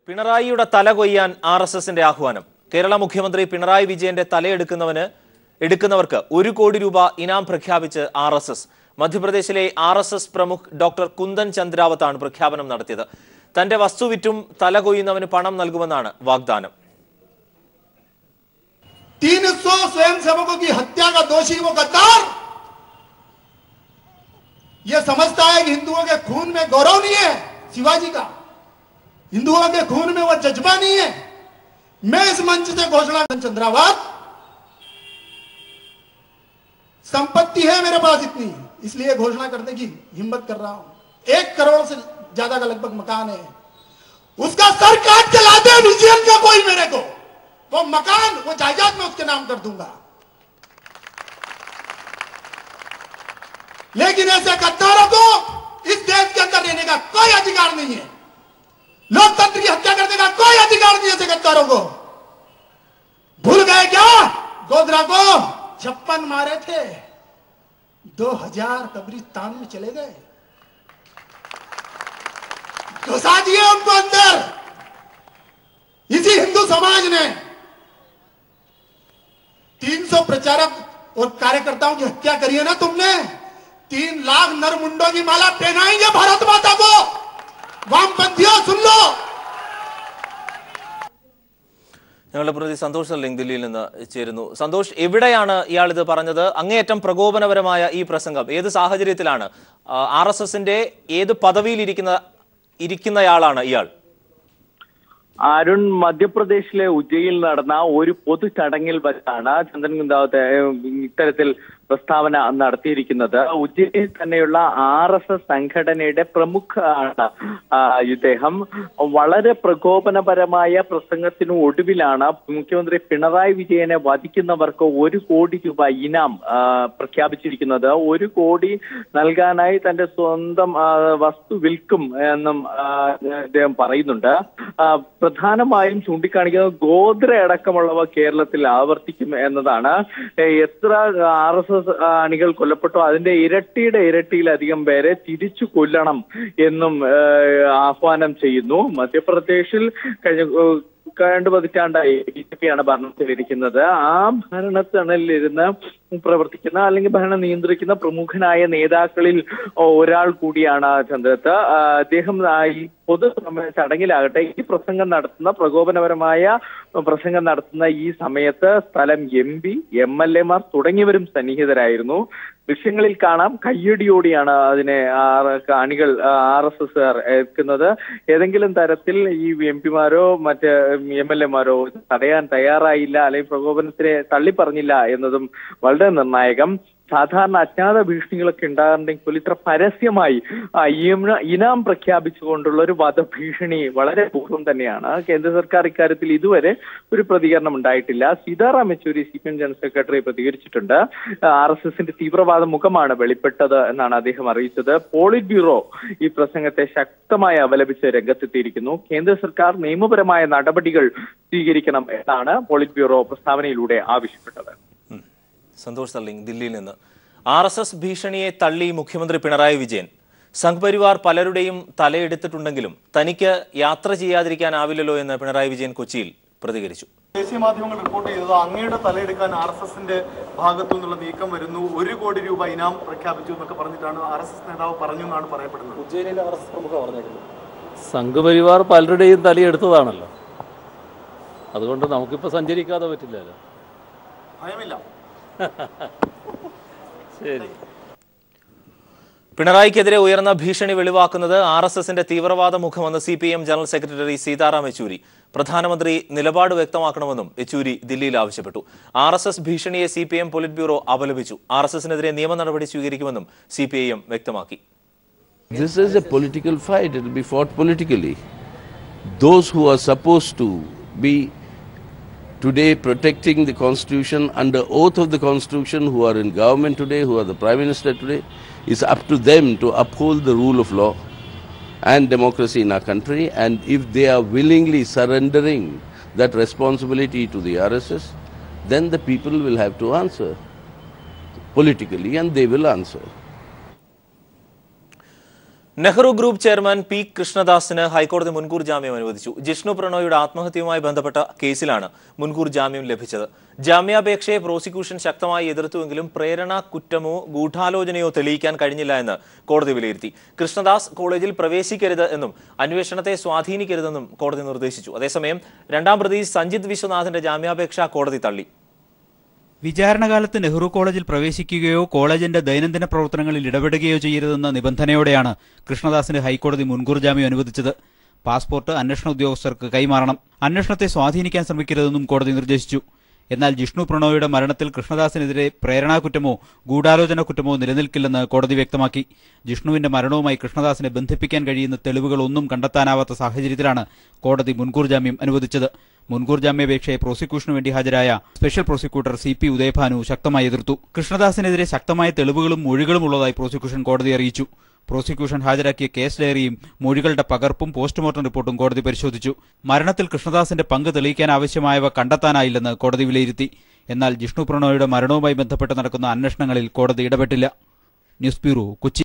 പിണറായിയുടെ തല കൊയ്യാൻ ആർഎസ്എസിന്റെ ആഹ്വാനം. കേരള മുഖ്യമന്ത്രി പിണറായി വിജയന്റെ തലയെടുക്കുന്നവർക്ക് 1 കോടി രൂപ ഇനാം പ്രഖ്യാപിച്ച് ആർഎസ്എസ്. മധ്യപ്രദേശിലെ ആർഎസ്എസ് പ്രമുഖ് ഡോക്ടർ കുന്ദൻ ചന്ദ്രാവത്താണ് പ്രഖ്യാപനം നടത്തിയത്. തന്റെ വസ്തു വിറ്റും തല കൊയ്യുന്നവന് പണം നൽകുമെന്നാണ് വാഗ്ദാനം. 300 स्वयंसेवकों की हत्या का दोषी वो गद्दार ये समझता है कि हिंदुओं के खून में गौरव नहीं है शिवाजी का, हिंदुओं के खून में वो जज्बा नहीं है। मैं इस मंच से घोषणा चंद्रावत, संपत्ति है मेरे पास इतनी, इसलिए घोषणा करने की हिम्मत कर रहा हूं। 1 करोड़ से ज्यादा का लगभग मकान है, उसका सर काट के ला दे रीजन का कोई मेरे को, वो मकान वो जायदाद में उसके नाम कर दूंगा। लेकिन ऐसे गद्दारों को इस देश के अंदर रहने का कोई अधिकार नहीं है। लोकतंत्र की हत्या करने का कोई अधिकार नहीं है ऐसे गद्दारों को। भूल गए क्या? गोधरा को 56 मारे थे, 2000 कब्रिस्तान में चले गए, घुसा दिए उनको अंदर। इसी हिंदू समाज ने 300 प्रचारक और कार्यकर्ताओं की हत्या करी है ना तुमने। 3 लाख नरमुंडों की माला पहनाएंगे भारत माता को। वामपंथियों सुन लो। ഞങ്ങളുടെ പ്രതി സന്തോഷ് സർലിംഗ് ദില്ലിയിൽ നിന്ന് ചേരുന്നു. സന്തോഷ്, എവിടെയാണ് ഇയാൾ ഇത് പറഞ്ഞത്? അങ്ങേയറ്റം പ്രകോപനപരമായ ഈ പ്രസംഗം ഏത് സാഹചര്യത്തിലാണ്? ആർഎസ്എസിന്റെ ഏത് പദവിയിൽ ഇരിക്കുന്നയാളാണ് ഇയാൾ? അരുൺ, മധ്യപ്രദേശിലെ ഉജ്ജയിൽ നടന്ന ഒരു പൊതു ചടങ്ങിൽ വെച്ചാണ് ചന്ദൻ കുന്ദാവത്ത് ഇത്തരത്തിൽ പ്രസ്താവന നടത്തിയിരിക്കുന്നത്. ഉജ്ജയിൽ തന്നെയുള്ള ആർഎസ്എസ് സംഘടനയുടെ പ്രമുഖാണ് ഇദ്ദേഹം. വളരെ പ്രകോപനപരമായ പ്രസംഗത്തിനു ഒടുവിലാണ് മുഖ്യമന്ത്രി പിണറായി വിജയനെ വധിക്കുന്നവർക്ക് 1 കോടി രൂപ ഇനാം പ്രഖ്യാപിച്ചിരിക്കുന്നത്. 1 കോടി നൽകാനായി തന്റെ സ്വന്തം വസ്തു വിൽക്കും എന്നും അദ്ദേഹം പറയുന്നുണ്ട്. പ്രധാനമായും ചൂണ്ടിക്കാണിക്കുന്നത് ഗോത്ര അടക്കമുള്ളവ കേരളത്തിൽ ആവർത്തിക്കും എന്നതാണ്. എത്ര ആർഎസ്എസ് അണികൾ കൊല്ലപ്പെട്ടോ അതിന്റെ ഇരട്ടിയിലധികം പേരെ തിരിച്ചു കൊല്ലണം എന്നും ആഹ്വാനം ചെയ്യുന്നു. മധ്യപ്രദേശിൽ കഴിഞ്ഞ 2 പതിറ്റാണ്ടായി ബിജെപിയാണ് ഭരണത്തിലിരിക്കുന്നത്. ആ ഭരണത്തണലിരുന്ന് പ്രവർത്തിക്കുന്ന അല്ലെങ്കിൽ ഭരണം നിയന്ത്രിക്കുന്ന പ്രമുഖനായ നേതാക്കളിൽ ഒരാൾ കൂടിയാണ് ചന്ദ്രത്ത്. അദ്ദേഹം ഈ പൊതു ചടങ്ങിലാകട്ടെ ഈ പ്രകോപനപരമായ പ്രസംഗം നടത്തുന്ന ഈ സമയത്ത് സ്ഥലം MP, MLA മാർ തുടങ്ങിയവരും സന്നിഹിതരായിരുന്നു. ദൃശ്യങ്ങളിൽ കാണാം, കയ്യടിയോടെയാണ് അതിനെ അണികൾ RSSകാർ ഏൽക്കുന്നത്. ഏതെങ്കിലും തരത്തിൽ ഈ MP മാരോ മറ്റ് MLA മാരോ തടയാൻ തയ്യാറായില്ല, അല്ലെങ്കിൽ പ്രകോപനത്തിനെ തള്ളിപ്പറഞ്ഞില്ല എന്നതും വളരെ നിർണായകം. സാധാരണ അജ്ഞാത ഭീഷണികളൊക്കെ ഉണ്ടാകുന്നുണ്ടെങ്കിൽ പോലും ഇത്ര പരസ്യമായി ഇനാം പ്രഖ്യാപിച്ചുകൊണ്ടുള്ള ഒരു വധഭീഷണി വളരെ പൂർവ്വം തന്നെയാണ്. കേന്ദ്ര സർക്കാർ ഇക്കാര്യത്തിൽ ഇതുവരെ ഒരു പ്രതികരണം ഉണ്ടായിട്ടില്ല. Sitaram Yechury CPM general secretary പ്രതികരിച്ചിട്ടുണ്ട്. RSSന്റെ തീവ്രവാദ മുഖമാണ് വെളിപ്പെട്ടത് എന്നാണ് അദ്ദേഹം അറിയിച്ചത്. പോളിറ്റ് ബ്യൂറോ ഈ പ്രസംഗത്തെ ശക്തമായി അപലപിച്ച് രംഗത്തെത്തിയിരിക്കുന്നു. കേന്ദ്ര സർക്കാർ നിയമപരമായ നടപടികൾ സ്വീകരിക്കണം എന്നാണ് പോളിറ്റ് ബ്യൂറോ പ്രസ്താവനയിലൂടെ ആവശ്യപ്പെട്ടത്. സന്തോഷ് സർലിംഗ് ദില്ലിയിൽ നിന്ന്. RSS ഭീഷണിയെ തള്ളി മുഖ്യമന്ത്രി പിണറായി വിജയൻ. സംഘ്പരിവാർ പലരുടെയും തലയെടുത്തിട്ടുണ്ടെങ്കിലും തനിക്ക് യാത്ര ചെയ്യാതിരിക്കാനാവില്ലല്ലോ എന്ന് പിണറായി വിജയൻ കൊച്ചിയിൽ പ്രതികരിച്ചു. ദേശീയ മാധ്യമങ്ങൾ റിപ്പോർട്ട് ചെയ്തത് അങ്ങയുടെ തലയെടുക്കാൻ RSSന്റെ ഭാഗത്തു നിന്നുള്ള നീക്കം വരുന്നു, 1 കോടി രൂപ ഇനാം പ്രഖ്യാപിച്ചു എന്നൊക്കെ പറഞ്ഞിട്ടാണ് RSS നേതാവ് പറഞ്ഞു എന്നാണ് പറയപ്പെടുന്നത്. ഉജ്ജയിനിലെ RSS പ്രമുഖ പറഞ്ഞേക്കുന്നത് സംഘപരിവാർ പലരുടെയും തലയെടുത്തതാണല്ലോ. അതുകൊണ്ട് നമുക്കിപ്പോൾ സഞ്ചരിക്കാതെ പറ്റില്ലല്ലോ. ഭയമില്ല. ശരി. പിണറായിക്കെതിരെ ഉയർന്ന ഭീഷണി വെളിവാക്കുന്നത് RSSന്റെ തീവ്രവാദ മുഖമെന്ന് CPM general secretary Sitaram Yechury. പ്രധാനമന്ത്രി നിലപാട് വ്യക്തമാക്കണമെന്നും യെച്ചൂരി ദില്ലിയിൽ ആവശ്യപ്പെട്ടു. RSS ഭീഷണിയെ CPM പോളിറ്റ് ബ്യൂറോ അപലപിച്ചു. RSSനെതിരെ നിയമ നടപടി സ്വീകരിക്കുമെന്നും CPIM വ്യക്തമാക്കി. This is a political fight. It will be fought politically. Those who are supposed to be today protecting the constitution under oath of the constitution, who are in government today, who are the prime minister today, it's up to them to uphold the rule of law and democracy in our country. And if they are willingly surrendering that responsibility to the RSS, then the people will have to answer politically, and they will answer. Nehru group chairman P കൃഷ്ണദാസിന് ഹൈക്കോടതി മുൻകൂർ ജാമ്യം അനുവദിച്ചു. ജിഷ്ണു പ്രണോയിയുടെ ആത്മഹത്യയുമായി ബന്ധപ്പെട്ട കേസിലാണ് മുൻകൂർ ജാമ്യം ലഭിച്ചത്. ജാമ്യാപേക്ഷയെ പ്രോസിക്യൂഷൻ ശക്തമായി എതിർത്തുവെങ്കിലും പ്രേരണ കുറ്റമോ ഗൂഢാലോചനയോ തെളിയിക്കാൻ കഴിഞ്ഞില്ല എന്ന് കോടതി വിലയിരുത്തി. കൃഷ്ണദാസ് കോളേജിൽ പ്രവേശിക്കരുത് എന്നും അന്വേഷണത്തെ സ്വാധീനിക്കരുതെന്നും കോടതി നിർദ്ദേശിച്ചു. അതേസമയം രണ്ടാം പ്രതി സഞ്ജിത് വിശ്വനാഥിന്റെ ജാമ്യാപേക്ഷ കോടതി തള്ളി. വിചാരണകാലത്ത് നെഹ്റു കോളേജിൽ പ്രവേശിക്കുകയോ കോളേജിന്റെ ദൈനംദിന പ്രവർത്തനങ്ങളിൽ ഇടപെടുകയോ ചെയ്യരുതെന്ന നിബന്ധനയോടെയാണ് കൃഷ്ണദാസിന് ഹൈക്കോടതി മുൻകൂർ ജാമ്യം അനുവദിച്ചത്. പാസ്പോർട്ട് അന്വേഷണ ഉദ്യോഗസ്ഥർക്ക് കൈമാറണം. അന്വേഷണത്തെ സ്വാധീനിക്കാൻ ശ്രമിക്കരുതെന്നും കോടതി നിർദ്ദേശിച്ചു. എന്നാൽ ജിഷ്ണു പ്രണോയിയുടെ മരണത്തിൽ കൃഷ്ണദാസിനെതിരെ പ്രേരണാകുറ്റമോ ഗൂഢാലോചന കുറ്റമോ നിലനിൽക്കില്ലെന്ന് കോടതി വ്യക്തമാക്കി. ജിഷ്ണുവിന്റെ മരണവുമായി കൃഷ്ണദാസിനെ ബന്ധിപ്പിക്കാൻ കഴിയുന്ന തെളിവുകളൊന്നും കണ്ടെത്താനാവാത്ത സാഹചര്യത്തിലാണ് കോടതി മുൻകൂർ ജാമ്യം അനുവദിച്ചത്. മുൻകൂർ ജാമ്യാപേക്ഷയെ പ്രോസിക്യൂഷനു വേണ്ടി ഹാജരായ സ്പെഷ്യൽ പ്രോസിക്യൂട്ടർ CP ഉദയഭാനു ശക്തമായി എതിർത്തു. കൃഷ്ണദാസിനെതിരെ ശക്തമായ തെളിവുകളും മൊഴികളും ഉള്ളതായി പ്രോസിക്യൂഷൻ കോടതി അറിയിച്ചു. പ്രോസിക്യൂഷൻ ഹാജരാക്കിയ കേസ് ഡയറിയും മൊഴികളുടെ പകർപ്പും പോസ്റ്റ്മോർട്ടം റിപ്പോർട്ടും കോടതി പരിശോധിച്ചു. മരണത്തിൽ കൃഷ്ണദാസിന്റെ പങ്ക് തെളിയിക്കാൻ ആവശ്യമായവ കണ്ടെത്താനായില്ലെന്ന് കോടതി വിലയിരുത്തി. എന്നാൽ ജിഷ്ണു പ്രണോയിയുടെ മരണവുമായി ബന്ധപ്പെട്ട് നടക്കുന്ന അന്വേഷണങ്ങളിൽ കോടതി ഇടപെട്ടില്ല. News bureau, Kochi.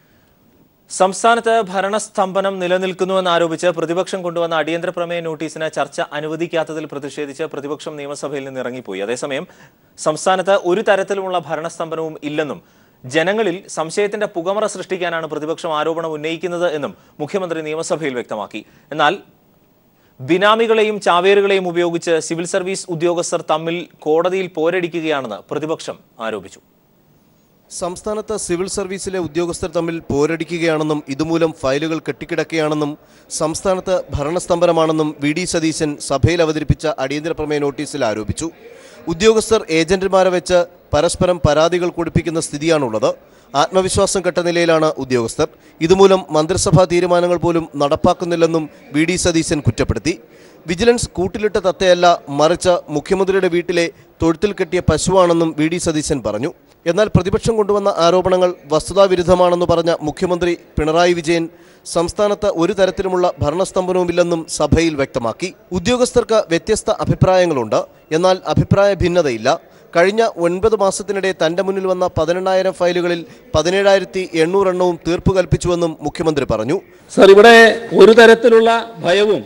സംസ്ഥാനത്ത് ഭരണസ്തംഭനം നിലനിൽക്കുന്നുവെന്നാരോപിച്ച് പ്രതിപക്ഷം കൊണ്ടുവന്ന അടിയന്തര പ്രമേയ നോട്ടീസിന് ചർച്ച അനുവദിക്കാത്തതിൽ പ്രതിഷേധിച്ച് പ്രതിപക്ഷം നിയമസഭയിൽ നിന്ന് ഇറങ്ങിപ്പോയി. അതേസമയം സംസ്ഥാനത്ത് ഒരു തരത്തിലുമുള്ള ഭരണസ്തംഭനവും ഇല്ലെന്നും ജനങ്ങളിൽ സംശയത്തിന്റെ പുകമറ സൃഷ്ടിക്കാനാണ് പ്രതിപക്ഷം ആരോപണം ഉന്നയിക്കുന്നത് എന്നും മുഖ്യമന്ത്രി നിയമസഭയിൽ വ്യക്തമാക്കി. എന്നാൽ ബിനാമികളെയും ചാവേറുകളെയും ഉപയോഗിച്ച് സിവിൽ സർവീസ് ഉദ്യോഗസ്ഥർ തമ്മിൽ കോടതിയിൽ പോരടിക്കുകയാണെന്ന് പ്രതിപക്ഷം ആരോപിച്ചു. സംസ്ഥാനത്ത് സിവിൽ സർവീസിലെ ഉദ്യോഗസ്ഥർ തമ്മിൽ പോരടിക്കുകയാണെന്നും ഇതുമൂലം ഫയലുകൾ കെട്ടിക്കിടക്കുകയാണെന്നും സംസ്ഥാനത്ത് ഭരണസ്തംഭനമാണെന്നും VD സതീശൻ സഭയിൽ അവതരിപ്പിച്ച അടിയന്തര പ്രമേയ നോട്ടീസിൽ ആരോപിച്ചു. ഉദ്യോഗസ്ഥർ ഏജന്റുമാരെ വെച്ച് പരസ്പരം പരാതികൾ കൊടുപ്പിക്കുന്ന സ്ഥിതിയാണുള്ളത്. ആത്മവിശ്വാസം കെട്ട നിലയിലാണ് ഉദ്യോഗസ്ഥർ. ഇതുമൂലം മന്ത്രിസഭാ തീരുമാനങ്ങൾ പോലും നടപ്പാക്കുന്നില്ലെന്നും VD സതീശൻ കുറ്റപ്പെടുത്തി. വിജിലൻസ് കൂട്ടിലിട്ട തത്തയല്ല, മറിച്ച് മുഖ്യമന്ത്രിയുടെ വീട്ടിലെ തൊഴുത്തിൽ കെട്ടിയ പശുവാണെന്നും VD സതീശൻ പറഞ്ഞു. എന്നാൽ പ്രതിപക്ഷം കൊണ്ടുവന്ന ആരോപണങ്ങൾ വസ്തുതാവിരുദ്ധമാണെന്ന് പറഞ്ഞ മുഖ്യമന്ത്രി പിണറായി വിജയൻ സംസ്ഥാനത്ത് ഒരു തരത്തിലുമുള്ള ഭരണസ്തംഭനവുമില്ലെന്നും സഭയിൽ വ്യക്തമാക്കി. ഉദ്യോഗസ്ഥർക്ക് വ്യത്യസ്ത അഭിപ്രായങ്ങളുണ്ട്, എന്നാൽ അഭിപ്രായ ഭിന്നതയില്ല. കഴിഞ്ഞ 9 മാസത്തിനിടെ തന്റെ മുന്നിൽ വന്ന 18,000 ഫയലുകളിൽ 17,800 എണ്ണവും തീർപ്പ് കൽപ്പിച്ചുവെന്നും മുഖ്യമന്ത്രി പറഞ്ഞു. സർ, ഇവിടെ ഒരു തരത്തിലുള്ള ഭയവും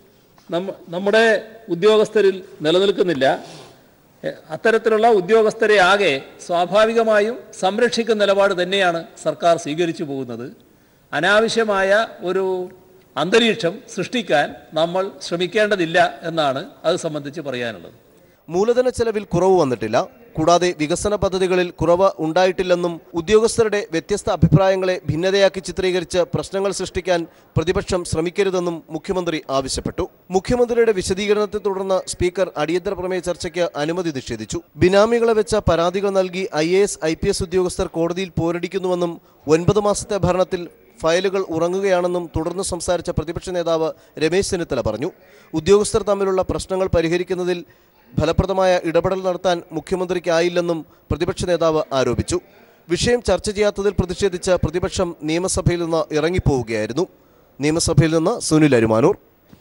നമ്മുടെ ഉദ്യോഗസ്ഥരിൽ നിലനിൽക്കുന്നില്ല. അത്തരത്തിലുള്ള ഉദ്യോഗസ്ഥരെ ആകെ സ്വാഭാവികമായും സംരക്ഷിക്കുന്ന നിലപാട് തന്നെയാണ് സർക്കാർ സ്വീകരിച്ചു പോകുന്നത്. അനാവശ്യമായ ഒരു അന്തരീക്ഷം സൃഷ്ടിക്കാൻ നമ്മൾ ശ്രമിക്കേണ്ടതില്ല എന്നാണ് അത് സംബന്ധിച്ച് പറയാനുള്ളത്. മൂലധന ചെലവിൽ കുറവ് വന്നിട്ടില്ല. കൂടാതെ വികസന പദ്ധതികളിൽ കുറവ് ഉണ്ടായിട്ടില്ലെന്നും ഉദ്യോഗസ്ഥരുടെ വ്യത്യസ്ത അഭിപ്രായങ്ങളെ ഭിന്നതയാക്കി ചിത്രീകരിച്ച് പ്രശ്നങ്ങൾ സൃഷ്ടിക്കാൻ പ്രതിപക്ഷം ശ്രമിക്കരുതെന്നും മുഖ്യമന്ത്രി ആവശ്യപ്പെട്ടു. മുഖ്യമന്ത്രിയുടെ വിശദീകരണത്തെ തുടർന്ന് സ്പീക്കർ അടിയന്തര പ്രമേയ ചർച്ചയ്ക്ക് അനുമതി നിഷേധിച്ചു. ബിനാമികളെ വെച്ച പരാതികൾ നൽകി IAS IPS ഉദ്യോഗസ്ഥർ കോടതിയിൽ പോരടിക്കുന്നുവെന്നും 9 മാസത്തെ ഭരണത്തിൽ ഫയലുകൾ ഉറങ്ങുകയാണെന്നും തുടർന്ന് സംസാരിച്ച പ്രതിപക്ഷ നേതാവ് രമേശ് ചെന്നിത്തല പറഞ്ഞു. ഉദ്യോഗസ്ഥർ തമ്മിലുള്ള പ്രശ്നങ്ങൾ പരിഹരിക്കുന്നതിൽ ഫലപ്രദമായ ഇടപെടൽ നടത്താൻ മുഖ്യമന്ത്രിക്കായില്ലെന്നും പ്രതിപക്ഷ നേതാവ് ആരോപിച്ചു. വിഷയം ചർച്ച ചെയ്യാത്തതിൽ പ്രതിഷേധിച്ച് പ്രതിപക്ഷം നിയമസഭയിൽ നിന്ന് ഇറങ്ങിപ്പോവുകയായിരുന്നു. നിയമസഭയിൽ നിന്ന് സുനിൽ അരുമാനൂർ.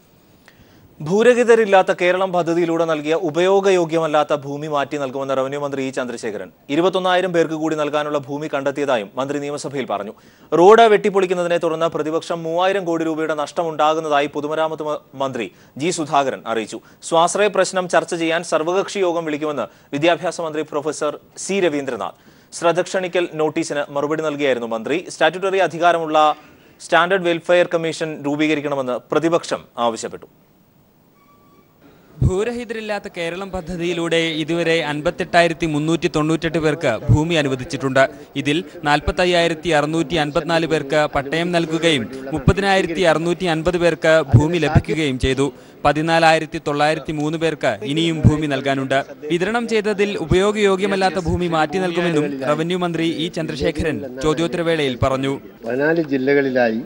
ഭൂരഹിതരില്ലാത്ത കേരളം പദ്ധതിയിലൂടെ നൽകിയ ഉപയോഗയോഗ്യമല്ലാത്ത ഭൂമി മാറ്റി നൽകുമെന്ന് റവന്യൂ മന്ത്രി E ചന്ദ്രശേഖരൻ 21,000 പേർക്ക് കൂടി നൽകാനുള്ള ഭൂമി കണ്ടെത്തിയതായും മന്ത്രി നിയമസഭയിൽ പറഞ്ഞു. റോഡ് വെട്ടിപ്പൊളിക്കുന്നതിനെ തുടർന്ന് പ്രതിപക്ഷം 3,000 കോടി രൂപയുടെ നഷ്ടമുണ്ടാകുന്നതായി പൊതുമരാമത്ത് മന്ത്രി G സുധാകരൻ അറിയിച്ചു. സ്വാശ്രയ പ്രശ്നം ചർച്ച ചെയ്യാൻ സർവകക്ഷി യോഗം വിളിക്കുമെന്ന് വിദ്യാഭ്യാസ മന്ത്രി പ്രൊഫസർ C രവീന്ദ്രനാഥ്. ശ്രദ്ധ ക്ഷണിക്കൽ നോട്ടീസിന് മറുപടി നൽകിയായിരുന്നു മന്ത്രി. സ്റ്റാറ്റ്യൂട്ടറി അധികാരമുള്ള സ്റ്റാൻഡേർഡ് വെൽഫെയർ കമ്മീഷൻ രൂപീകരിക്കണമെന്ന് പ്രതിപക്ഷം ആവശ്യപ്പെട്ടു. ഭൂരഹിതരില്ലാത്ത കേരളം പദ്ധതിയിലൂടെ ഇതുവരെ 58,398 പേർക്ക് ഭൂമി അനുവദിച്ചിട്ടുണ്ട്. ഇതിൽ 45,654 പേർക്ക് പട്ടയം നൽകുകയും 30,650 പേർക്ക് ഭൂമി ലഭിക്കുകയും ചെയ്തു. 14,903 പേർക്ക് ഇനിയും ഭൂമി നൽകാനുണ്ട്. വിതരണം ചെയ്തതിൽ ഉപയോഗയോഗ്യമല്ലാത്ത ഭൂമി മാറ്റി നൽകുമെന്നും റവന്യൂ മന്ത്രി E ചന്ദ്രശേഖരൻ ചോദ്യോത്തരവേളയിൽ പറഞ്ഞു. 14 ജില്ലകളിലായി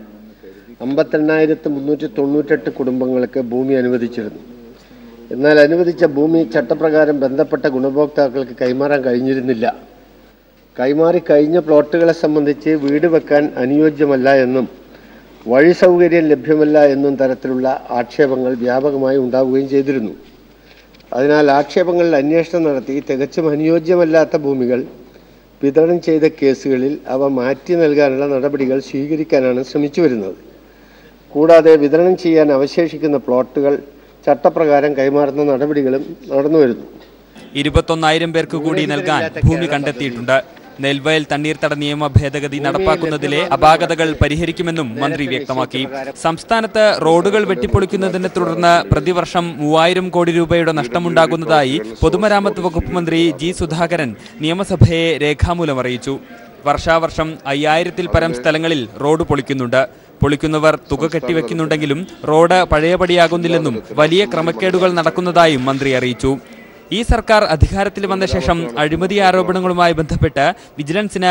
52,398 കുടുംബങ്ങൾക്ക് ഭൂമി അനുവദിച്ചിരുന്നു. എന്നാൽ അനുവദിച്ച ഭൂമി ചട്ടപ്രകാരം ബന്ധപ്പെട്ട ഗുണഭോക്താക്കൾക്ക് കൈമാറാൻ കഴിഞ്ഞിരുന്നില്ല. കൈമാറി കഴിഞ്ഞ പ്ലോട്ടുകളെ സംബന്ധിച്ച് വീട് വെക്കാൻ അനുയോജ്യമല്ല എന്നും വഴി സൗകര്യം ലഭ്യമല്ല എന്നും തരത്തിലുള്ള ആക്ഷേപങ്ങൾ വ്യാപകമായി ഉണ്ടാവുകയും ചെയ്തിരുന്നു. അതിനാൽ ആക്ഷേപങ്ങളിൽ അന്വേഷണം നടത്തി തികച്ചും അനുയോജ്യമല്ലാത്ത ഭൂമികൾ വിതരണം ചെയ്ത കേസുകളിൽ അവ മാറ്റി നൽകാനുള്ള നടപടികൾ സ്വീകരിക്കാനാണ് ശ്രമിച്ചു വരുന്നത്. കൂടാതെ വിതരണം ചെയ്യാൻ അവശേഷിക്കുന്ന പ്ലോട്ടുകൾ ചട്ടപ്രകാരം കൈമാറുന്ന നടപടികളും നടന്നുവരുന്നു. 21,000 പേർക്ക് കൂടി നൽകാൻ ഭൂമി കണ്ടെത്തിയിട്ടുണ്ട്. നെൽവയൽ തണ്ണീർത്തട നിയമ ഭേദഗതി നടപ്പാക്കുന്നതിലെ അപാകതകൾ പരിഹരിക്കുമെന്നും മന്ത്രി വ്യക്തമാക്കി. സംസ്ഥാനത്ത് റോഡുകൾ വെട്ടിപ്പൊളിക്കുന്നതിനെ തുടർന്ന് പ്രതിവർഷം 3000 കോടി രൂപയുടെ നഷ്ടമുണ്ടാകുന്നതായി പൊതുമരാമത്ത് വകുപ്പ് മന്ത്രി ജി സുധാകരൻ നിയമസഭയെ രേഖാമൂലം അറിയിച്ചു. വർഷാവർഷം 5000-ൽ പരം സ്ഥലങ്ങളിൽ റോഡ് പൊളിക്കുന്നുണ്ട്. പൊളിക്കുന്നവർ തുക കെട്ടിവെക്കുന്നുണ്ടെങ്കിലും റോഡ് പഴയപടിയാകുന്നില്ലെന്നും വലിയ ക്രമക്കേടുകൾ നടക്കുന്നതായും മന്ത്രി അറിയിച്ചു. ഈ സർക്കാർ അധികാരത്തിൽ വന്ന ശേഷം അഴിമതി ആരോപണങ്ങളുമായി ബന്ധപ്പെട്ട് വിജിലൻസിന്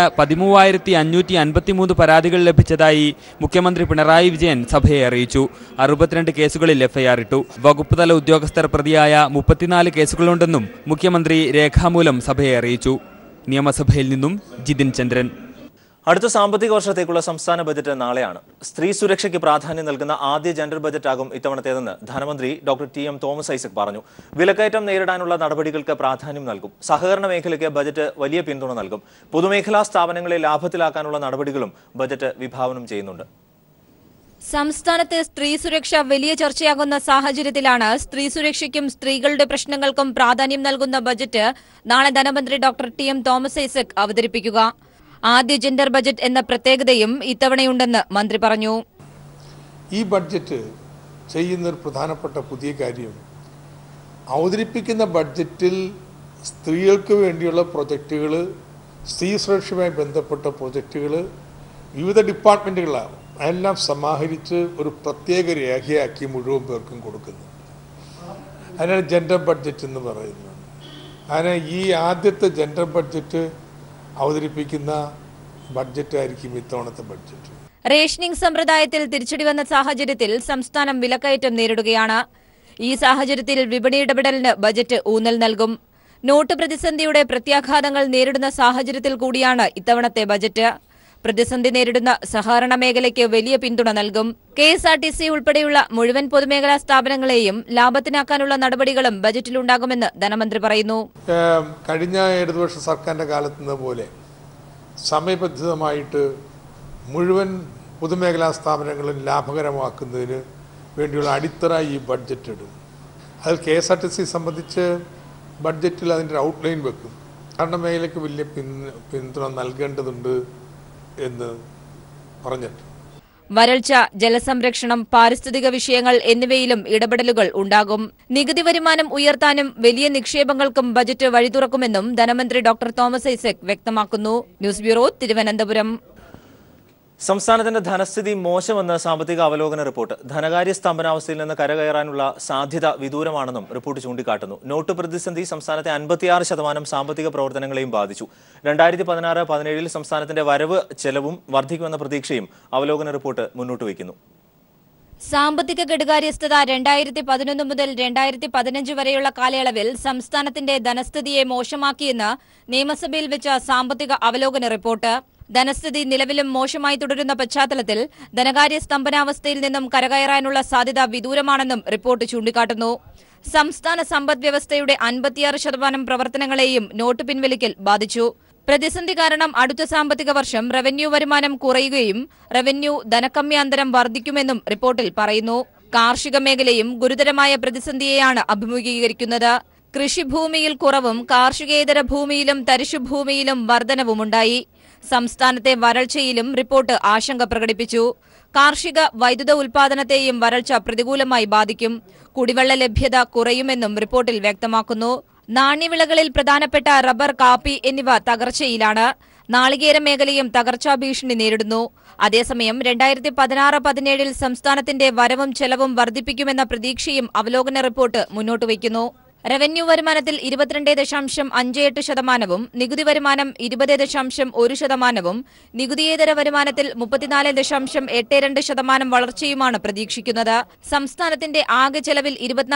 13,553 പരാതികൾ ലഭിച്ചതായി മുഖ്യമന്ത്രി പിണറായി വിജയൻ സഭയെ അറിയിച്ചു. 62 കേസുകളിൽ എഫ്ഐആർ ഇട്ടു. വകുപ്പ് തല ഉദ്യോഗസ്ഥർ പ്രതിയായ 34 കേസുകളുണ്ടെന്നും മുഖ്യമന്ത്രി രേഖാമൂലം സഭയെ അറിയിച്ചു. നിയമസഭയിൽ നിന്നും ജിതിൻ ചന്ദ്രൻ. അടുത്ത സാമ്പത്തിക വർഷത്തേക്കുള്ള സംസ്ഥാന ബജറ്റ് നാളെയാണ്. സ്ത്രീ സുരക്ഷയ്ക്ക് പ്രാധാന്യം നൽകുന്ന ആദ്യ ജെൻഡർ ബജറ്റാകും ഇത്തവണത്തേതെന്ന് ധനമന്ത്രി doctor T M Thomas Isaac പറഞ്ഞു. വിലക്കയറ്റം നേരിടാനുള്ള നടപടികൾക്ക് പ്രാധാന്യം നൽകും. സഹകരണ മേഖലയ്ക്ക് ബജറ്റ് വലിയ പിന്തുണ നൽകും. പൊതുമേഖലാ സ്ഥാപനങ്ങളെ ലാഭത്തിലാക്കാനുള്ള നടപടികളും ബജറ്റ് വിഭാവനം ചെയ്യുന്നുണ്ട്. സംസ്ഥാനത്ത് സ്ത്രീ സുരക്ഷ വലിയ ചർച്ചയാകുന്ന സാഹചര്യത്തിലാണ് സ്ത്രീ സുരക്ഷയ്ക്കും സ്ത്രീകളുടെ പ്രശ്നങ്ങൾക്കും പ്രാധാന്യം നൽകുന്ന ബജറ്റ് നാളെ ധനമന്ത്രി doctor T M Thomas Isaac അവതരിപ്പിക്കുക. ആദ്യ ജെൻഡർ ബജറ്റ് എന്ന പ്രത്യേകതയും ഇത്തവണയുണ്ടെന്ന് മന്ത്രി പറഞ്ഞു. ഈ ബഡ്ജറ്റ് ചെയ്യുന്നൊരു പ്രധാനപ്പെട്ട പുതിയ കാര്യം, അവതരിപ്പിക്കുന്ന ബഡ്ജറ്റിൽ സ്ത്രീകൾക്ക് വേണ്ടിയുള്ള പ്രൊജക്റ്റുകൾ, സ്ത്രീ സുരക്ഷയുമായി ബന്ധപ്പെട്ട പ്രൊജക്റ്റുകൾ വിവിധ ഡിപ്പാർട്ട്മെൻറ്റുകളാണ് എല്ലാം സമാഹരിച്ച് ഒരു പ്രത്യേക രേഖയാക്കി മുഴുവൻ പേർക്കും കൊടുക്കുന്നു. അതിനാണ് ജെൻഡർ ബഡ്ജറ്റ് എന്ന് പറയുന്നത്. അങ്ങനെ ഈ ആദ്യത്തെ ജെൻഡർ ബഡ്ജറ്റ് അവതരിപ്പിക്കുന്ന ബഡ്ജറ്റായിരിക്കും ഇത്തവണത്തെ ബഡ്ജറ്റ്. റേഷനിംഗ് സമ്പ്രദായത്തിൽ തിരിച്ചടി വന്ന സാഹചര്യത്തിൽ സംസ്ഥാനം വിലക്കയറ്റം നേരിടുകയാണ്. ഈ സാഹചര്യത്തിൽ വിപണി ഇടപെടലിന് ബജറ്റ് ഊന്നൽ നൽകും. നോട്ട് പ്രതിസന്ധിയുടെ പ്രത്യാഘാതങ്ങൾ നേരിടുന്ന സാഹചര്യത്തിൽ കൂടിയാണ് ഇത്തവണത്തെ ബജറ്റ്. പ്രതിസന്ധി നേരിടുന്ന സഹകരണ മേഖലയ്ക്ക് വലിയ പിന്തുണ നൽകും. KSRTC ഉൾപ്പെടെയുള്ള മുഴുവൻ പൊതുമേഖലാ സ്ഥാപനങ്ങളെയും ലാഭത്തിനാക്കാനുള്ള നടപടികളും ബജറ്റിലുണ്ടാകുമെന്ന് ധനമന്ത്രി പറയുന്നു. കഴിഞ്ഞ ഇടതുപക്ഷ സർക്കാരിൻ്റെ കാലത്തുനിന്ന് പോലെ സമയബന്ധിതമായിട്ട് മുഴുവൻ പൊതുമേഖലാ സ്ഥാപനങ്ങളും ലാഭകരമാക്കുന്നതിന് വേണ്ടിയുള്ള അടിത്തറ ഈ ബഡ്ജറ്റ് ഇടും. അതിൽ KSRTC സംബന്ധിച്ച് ബഡ്ജറ്റിൽ അതിൻ്റെ ഔട്ട്ലൈൻ വെക്കും. സഹകരണ മേഖലയ്ക്ക് വലിയ പിന്തുണ നൽകേണ്ടതുണ്ട് എന്ന് പറഞ്ഞിട്ട് വരൾച്ച, ജലസംരക്ഷണം, പാരിസ്ഥിതിക വിഷയങ്ങൾ എന്നിവയിലും ഇടപെടലുകൾ ഉണ്ടാകും. നികുതി വരുമാനം ഉയർത്താനും വലിയ നിക്ഷേപങ്ങൾക്കും ബജറ്റ് വഴി തുറക്കുമെന്നും ധനമന്ത്രി ഡോക്ടർ തോമസ് ഐസക് വ്യക്തമാക്കുന്നു. News bureau, Thiruvananthapuram. സംസ്ഥാനത്തിന്റെ ധനസ്ഥിതി മോശമെന്ന് സാമ്പത്തിക അവലോകന റിപ്പോർട്ട്. ധനകാര്യ സ്തംഭനാവസ്ഥയിൽ നിന്ന് കരകയറാനുള്ള സാധ്യത വിദൂരമാണെന്നും റിപ്പോർട്ട് ചൂണ്ടിക്കാട്ടുന്നു. നോട്ട് പ്രതിസന്ധി സംസ്ഥാനത്തെ 56% സാമ്പത്തിക പ്രവർത്തനങ്ങളെയും ബാധിച്ചു. 2016-17 സംസ്ഥാനത്തിന്റെ വരവ് ചെലവും വർദ്ധിക്കുമെന്ന പ്രതീക്ഷയും അവലോകന റിപ്പോർട്ട് മുന്നോട്ട് വയ്ക്കുന്നു. സാമ്പത്തിക കെടുകാര്യസ്ഥത 2011 മുതൽ 2015 വരെയുള്ള കാലയളവിൽ സംസ്ഥാനത്തിന്റെ ധനസ്ഥിതിയെ മോശമാക്കിയെന്ന് നിയമസഭയിൽ വെച്ച സാമ്പത്തിക അവലോകന റിപ്പോർട്ട്. ധനസ്ഥിതി നിലവിലും മോശമായി തുടരുന്ന പശ്ചാത്തലത്തിൽ ധനകാര്യ സ്തംഭനാവസ്ഥയിൽ നിന്നും കരകയറാനുള്ള സാധ്യത വിദൂരമാണെന്നും റിപ്പോർട്ട് ചൂണ്ടിക്കാട്ടുന്നു. സംസ്ഥാന സമ്പദ് വ്യവസ്ഥയുടെ 56% പ്രവർത്തനങ്ങളെയും നോട്ട് പിൻവലിക്കൽ ബാധിച്ചു. പ്രതിസന്ധി കാരണം അടുത്ത സാമ്പത്തിക വർഷം റവന്യൂ വരുമാനം കുറയുകയും റവന്യൂ ധനകമ്മ്യാന്തരം വർദ്ധിക്കുമെന്നും റിപ്പോർട്ടിൽ പറയുന്നു. കാർഷിക മേഖലയും ഗുരുതരമായ പ്രതിസന്ധിയെയാണ് അഭിമുഖീകരിക്കുന്നത്. കൃഷിഭൂമിയിൽ കുറവും കാർഷികേതര ഭൂമിയിലും തരിശുഭൂമിയിലും വർധനവുമുണ്ടായി. സംസ്ഥാനത്തെ വരൾച്ചയിലും റിപ്പോർട്ട് ആശങ്ക പ്രകടിപ്പിച്ചു. കാർഷിക വൈദ്യുത ഉൽപാദനത്തെയും വരൾച്ച പ്രതികൂലമായി ബാധിക്കും. കുടിവെള്ള ലഭ്യത കുറയുമെന്നും റിപ്പോർട്ടിൽ വ്യക്തമാക്കുന്നു. നാണ്യവിളകളിൽ പ്രധാനപ്പെട്ട റബ്ബർ, കാപ്പി എന്നിവ തകർച്ചയിലാണ്. നാളികേര മേഖലയും തകർച്ചാ ഭീഷണി നേരിടുന്നു. അതേസമയം 2016-17 സംസ്ഥാനത്തിന്റെ വരവും ചെലവും വർദ്ധിപ്പിക്കുമെന്ന പ്രതീക്ഷയും അവലോകന റിപ്പോർട്ട് മുന്നോട്ട് വയ്ക്കുന്നു. റവന്യൂ വരുമാനത്തിൽ 22.58%, നികുതി വരുമാനം 20.1%, നികുതിയേതര വരുമാനത്തിൽ 34.82% വളർച്ചയുമാണ് പ്രതീക്ഷിക്കുന്നത്. സംസ്ഥാനത്തിന്റെ ആകെ ചെലവിൽ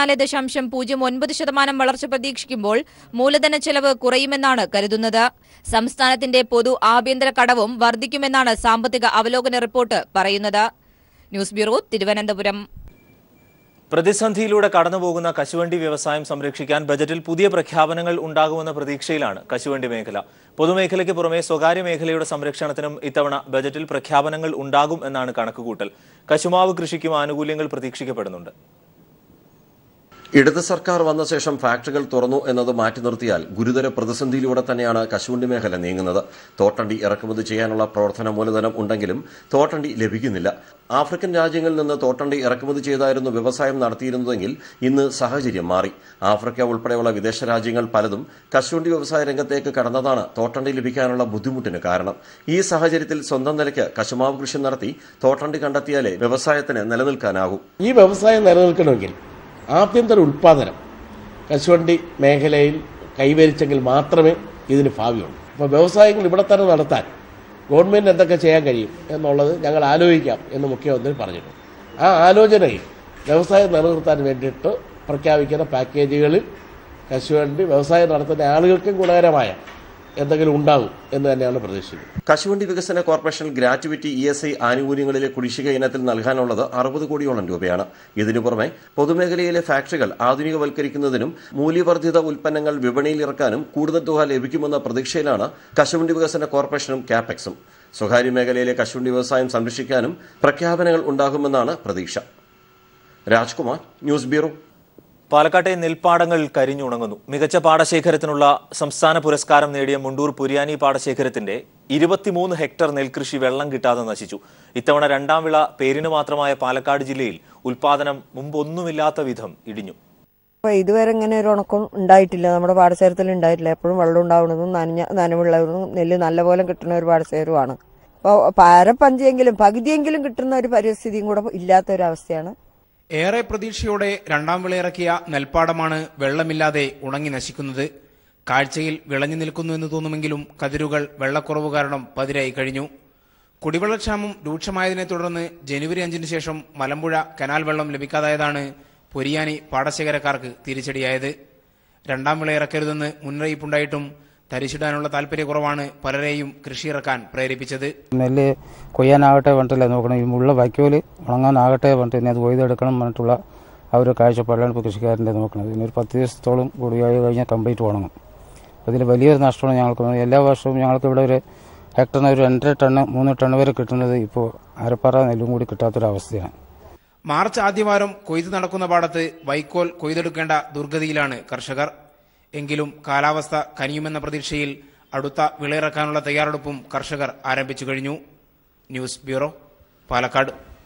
24.09% വളർച്ച പ്രതീക്ഷിക്കുമ്പോൾ മൂലധന ചെലവ് കുറയുമെന്നാണ് കരുതുന്നത്. സംസ്ഥാനത്തിന്റെ പൊതു ആഭ്യന്തര കടവും വർദ്ധിക്കുമെന്നാണ് സാമ്പത്തിക അവലോകന റിപ്പോർട്ട് പറയുന്നത്. News bureau, Thiruvananthapuram. പ്രതിസന്ധിയിലൂടെ കടന്നുപോകുന്ന കശുവണ്ടി വ്യവസായം സംരക്ഷിക്കാൻ ബജറ്റിൽ പുതിയ പ്രഖ്യാപനങ്ങൾ ഉണ്ടാകുമെന്ന പ്രതീക്ഷയിലാണ് കശുവണ്ടി മേഖല. പൊതുമേഖലയ്ക്ക് പുറമെ സ്വകാര്യ മേഖലയുടെ സംരക്ഷണത്തിനും ഇത്തവണ ബജറ്റിൽ പ്രഖ്യാപനങ്ങൾ ഉണ്ടാകും എന്നാണ് കണക്കുകൂട്ടൽ. കശുമാവ് കൃഷിക്കും ആനുകൂല്യങ്ങൾ പ്രതീക്ഷിക്കപ്പെടുന്നുണ്ട്. ഇടത് സർക്കാർ വന്ന ശേഷം ഫാക്ടറികൾ തുറന്നു എന്നത് മാറ്റി നിർത്തിയാൽ ഗുരുതര പ്രതിസന്ധിയിലൂടെ തന്നെയാണ് കശുവണ്ടി മേഖല നീങ്ങുന്നത്. തോട്ടണ്ടി ഇറക്കുമതി ചെയ്യാനുള്ള പ്രവർത്തന മൂലധനം ഉണ്ടെങ്കിലും തോട്ടണ്ടി ലഭിക്കുന്നില്ല. ആഫ്രിക്കൻ രാജ്യങ്ങളിൽ നിന്ന് തോട്ടണ്ടി ഇറക്കുമതി ചെയ്തായിരുന്നു വ്യവസായം നടത്തിയിരുന്നതെങ്കിൽ ഇന്ന് സാഹചര്യം മാറി. ആഫ്രിക്ക ഉൾപ്പെടെയുള്ള വിദേശ രാജ്യങ്ങൾ പലതും കശുവണ്ടി വ്യവസായ രംഗത്തേക്ക് കടന്നതാണ് തോട്ടണ്ടി ലഭിക്കാനുള്ള ബുദ്ധിമുട്ടിന് കാരണം. ഈ സാഹചര്യത്തിൽ സ്വന്തം നിലയ്ക്ക് കശുമാവ് കൃഷി നടത്തി തോട്ടണ്ടി കണ്ടെത്തിയാലേ വ്യവസായത്തിന് നിലനിൽക്കാനാകൂ. ഈ വ്യവസായം നിലനിൽക്കണമെങ്കിൽ ആഭ്യന്തര ഉൽപ്പാദനം കശുവണ്ടി മേഖലയിൽ കൈവരിച്ചെങ്കിൽ മാത്രമേ ഇതിന് ഭാവിയുള്ളൂ. അപ്പോൾ വ്യവസായങ്ങൾ ഇവിടെ തന്നെ നടത്താൻ ഗവൺമെൻറ് എന്തൊക്കെ ചെയ്യാൻ കഴിയും എന്നുള്ളത് ഞങ്ങൾ ആലോചിക്കാം എന്ന് മുഖ്യമന്ത്രി പറഞ്ഞിട്ടുണ്ട്. ആ ആലോചനയിൽ വ്യവസായം നിലനിർത്താൻ വേണ്ടിയിട്ട് പ്രഖ്യാപിക്കുന്ന പാക്കേജുകളിൽ കശുവണ്ടി വ്യവസായം നടത്തുന്ന ആളുകൾക്കും ഗുണകരമായ എന്തെങ്കിലും ഉണ്ടാകും എന്ന് തന്നെയാണ് പ്രതീക്ഷിക്കുന്നത്. കശുവണ്ടി വികസന കോർപ്പറേഷൻ ഗ്രാറ്റുവിറ്റി ESI ആനുകൂല്യങ്ങളിലെ കുടിശ്ശിക ഇനത്തിൽ നൽകാനുള്ളത് 60 കോടിയോളം രൂപയാണ്. ഇതിനു പുറമെ പൊതുമേഖലയിലെ ഫാക്ടറികൾ ആധുനികവൽക്കരിക്കുന്നതിനും മൂല്യവർദ്ധിത ഉൽപ്പന്നങ്ങൾ വിപണിയിൽ ഇറക്കാനും കൂടുതൽ തുക ലഭിക്കുമെന്ന പ്രതീക്ഷയിലാണ് കശുവണ്ടി വികസന കോർപ്പറേഷനും കാപെക്സും. സ്വകാര്യ മേഖലയിലെ കശുവണ്ടി വ്യവസായം സംരക്ഷിക്കാനും പ്രഖ്യാപനങ്ങൾ ഉണ്ടാകുമെന്നാണ് പ്രതീക്ഷ. Rajkumar, news bureau. പാലക്കാട്ടെ നെൽപ്പാടങ്ങൾ കരിഞ്ഞുണങ്ങുന്നു. മികച്ച പാടശേഖരത്തിനുള്ള സംസ്ഥാന പുരസ്കാരം നേടിയ മുണ്ടൂർ പുരിയാനി പാടശേഖരത്തിന്റെ 23 ഹെക്ടർ നെൽകൃഷി വെള്ളം കിട്ടാതെ നശിച്ചു. ഇത്തവണ രണ്ടാം വിള പേരിന് മാത്രമായ പാലക്കാട് ജില്ലയിൽ ഉൽപാദനം മുമ്പൊന്നുമില്ലാത്ത വിധം ഇടിഞ്ഞു. ഇതുവരെ ഇങ്ങനെ ഒരു ഉണക്കം ഉണ്ടായിട്ടില്ല. നമ്മുടെ പാടശേഖരത്തിൽ ഉണ്ടായിട്ടില്ല. എപ്പോഴും വെള്ളം ഉണ്ടാവുന്നതും നനവുള്ളതും നെല്ല് നല്ലപോലെ കിട്ടുന്ന ഒരു പാടശേഖരമാണ്. അപ്പോൾ അരപ്പഞ്ചെങ്കിലും പകുതിയെങ്കിലും കിട്ടുന്ന ഒരു പരിസ്ഥിതിയും കൂടെ ഇല്ലാത്ത ഒരു അവസ്ഥയാണ്. ഏറെ പ്രതീക്ഷയോടെ രണ്ടാം വിളയിറക്കിയ നെൽപ്പാടമാണ് വെള്ളമില്ലാതെ ഉണങ്ങി നശിക്കുന്നത്. കാഴ്ചയിൽ വിളഞ്ഞു നിൽക്കുന്നു എന്ന് തോന്നുമെങ്കിലും കതിരുകൾ വെള്ളക്കുറവ് കാരണം പതിരായി കഴിഞ്ഞു. കുടിവെള്ളക്ഷാമം രൂക്ഷമായതിനെ തുടർന്ന് ജനുവരി 5 ശേഷം മലമ്പുഴ കനാൽ വെള്ളം ലഭിക്കാതായതാണ് പൊരിയാനി പാടശേഖരക്കാർക്ക് തിരിച്ചടിയായത്. രണ്ടാം വിളയിറക്കരുതെന്ന് മുന്നറിയിപ്പുണ്ടായിട്ടും തരിച്ചിടാനുള്ള താല്പര്യക്കുറവാണ് പലരെയും കൃഷിയിറക്കാൻ പ്രേരിപ്പിച്ചത്. നെല്ല് കൊയ്യാനാകട്ടെ പറഞ്ഞിട്ടില്ല നോക്കണം, ഈ ഉള്ള വൈക്കോല് ഉണങ്ങാനാകട്ടെ പറഞ്ഞിട്ട് ഇനി അത് കൊയ്തെടുക്കണം പറഞ്ഞിട്ടുള്ള ആ ഒരു കാഴ്ചപ്പാടിലാണ് ഇപ്പോൾ കൃഷിക്കാരൻ്റെ നോക്കുന്നത്. ഇതിനൊരു 10 ദിവസത്തോളം കൂടിയായി കഴിഞ്ഞാൽ കംപ്ലീറ്റ് ഉണങ്ങും. അപ്പോൾ ഇതിൽ വലിയൊരു നഷ്ടമാണ് ഞങ്ങൾക്ക്. എല്ലാ വർഷവും ഞങ്ങൾക്ക് ഇവിടെ ഒരു ഹെക്ടറിന് ഒരു 2 ടണ്ണ് 3 ടണ്ണ് വരെ കിട്ടുന്നത് ഇപ്പോൾ അരപ്പറ നെല്ലും കൂടി കിട്ടാത്തൊരവസ്ഥയാണ്. മാർച്ച് ആദ്യവാരം കൊയ്ത്ത് നടക്കുന്ന പാടത്ത് വൈക്കോൽ കൊയ്തെടുക്കേണ്ട ദുർഗതിയിലാണ് കർഷകർ. എങ്കിലും കാലാവസ്ഥ കനിയുമെന്ന പ്രതീക്ഷയിൽ അടുത്ത വിളയിറക്കാനുള്ള തയ്യാറെടുപ്പും കർഷകർ ആരംഭിച്ചു കഴിഞ്ഞു. News bureau, Palakkad.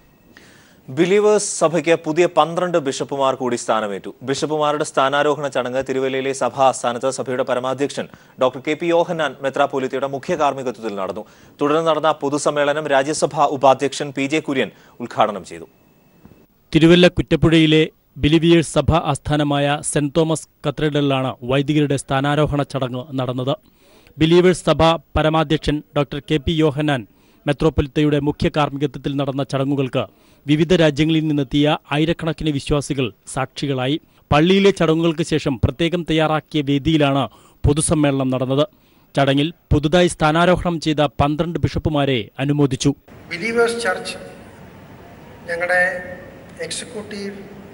ബിലീവേഴ്സ് സഭയ്ക്ക് പുതിയ 12 ബിഷപ്പുമാർ കൂടി സ്ഥാനമേറ്റു. ബിഷപ്പുമാരുടെ സ്ഥാനാരോഹണ ചടങ്ങ് തിരുവല്ലയിലെ സഭാ ആസ്ഥാനത്ത് സഭയുടെ പരമാധ്യക്ഷൻ ഡോക്ടർ KP യോഹന്നാൻ മെത്രാപ്പോലിത്തയുടെ മുഖ്യ കാർമ്മികത്വത്തിൽ നടന്നു. തുടർന്ന് നടന്ന പൊതുസമ്മേളനം രാജ്യസഭാ ഉപാധ്യക്ഷൻ PJ കുര്യൻ ഉദ്ഘാടനം ചെയ്തു. തിരുവല്ല കുറ്റപ്പുഴയിലെ ബിലിവിയേഴ്സ് സഭ ആസ്ഥാനമായ സെന്റ് തോമസ് കത്തീഡ്രലിലാണ് വൈദികരുടെ സ്ഥാനാരോഹണ ചടങ്ങ് നടന്നത്. ബിലീവേഴ്സ് സഭ പരമാധ്യക്ഷൻ ഡോക്ടർ KP യോഹന്നാൻ മെത്രോപ്പൊലിത്തയുടെ മുഖ്യ കാർമ്മികത്വത്തിൽ നടന്ന ചടങ്ങുകൾക്ക് വിവിധ രാജ്യങ്ങളിൽ നിന്നെത്തിയ ആയിരക്കണക്കിന് വിശ്വാസികൾ സാക്ഷികളായി. പള്ളിയിലെ ചടങ്ങുകൾക്ക് ശേഷം പ്രത്യേകം തയ്യാറാക്കിയ വേദിയിലാണ് പൊതുസമ്മേളനം നടന്നത്. ചടങ്ങിൽ പുതുതായി സ്ഥാനാരോഹണം ചെയ്ത 12 ബിഷപ്പുമാരെ അനുമോദിച്ചു. ബിലീവേഴ്സ് ചർച്ച് ഞങ്ങളുടെ എക്സിക്യൂട്ടീവ്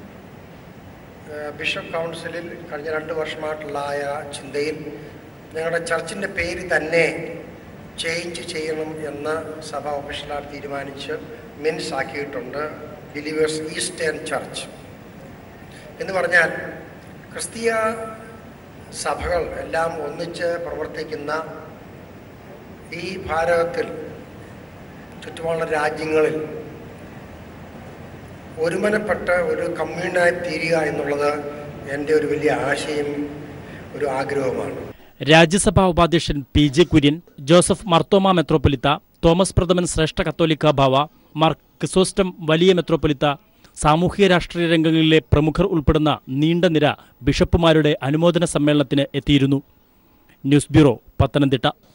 ബിഷപ്പ് കൗൺസിലിൽ കഴിഞ്ഞ 2 വർഷമായിട്ടുള്ള ചിന്തയിൽ ഞങ്ങളുടെ ചർച്ചിൻ്റെ പേര് തന്നെ ചേഞ്ച് ചെയ്യണം എന്ന് സഭ ഒഫീഷ്യലായി തീരുമാനിച്ച് മിൻസ് ആക്കിയിട്ടുണ്ട്. ബിലീവേഴ്സ് ഈസ്റ്റേൺ ചർച്ച് എന്ന് പറഞ്ഞാൽ ക്രിസ്തീയ സഭകൾ എല്ലാം ഒന്നിച്ച് പ്രവർത്തിക്കുന്ന ഈ ഭാരതത്തിൽ ചുറ്റുമുള്ള രാജ്യങ്ങളിൽ ഒരുമനപ്പെട്ട് ഒരു കമ്മ്യൂണായി തീരുക എന്നുള്ളത് എൻ്റെ ഒരു വലിയ ആശയം, ഒരു ആഗ്രഹമാണ്. രാജ്യസഭാ ഉപാധ്യക്ഷൻ PJ കുര്യൻ, ജോസഫ് മർത്തോമ മെത്രോപ്പൊലിത്ത, തോമസ് പ്രഥമൻ ശ്രേഷ്ഠ കത്തോലിക്ക ബാവ, മാർ ക്രിസോസ്റ്റം വലിയ മെത്രോപ്പൊലിത്ത, സാമൂഹിക രാഷ്ട്രീയ രംഗങ്ങളിലെ പ്രമുഖർ ഉൾപ്പെടുന്ന നീണ്ട നിര ബിഷപ്പുമാരുടെ അനുമോദന സമ്മേളനത്തിന് എത്തിയിരുന്നു. News bureau, Pathanamthitta.